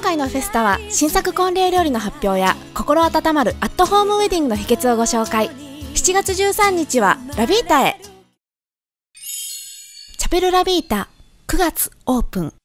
回のフェスタは新作婚礼料理の発表や心温まるアットホームウェディングの秘訣をご紹介。7月13日はラビータへ。チャペルラビータ9月オープン。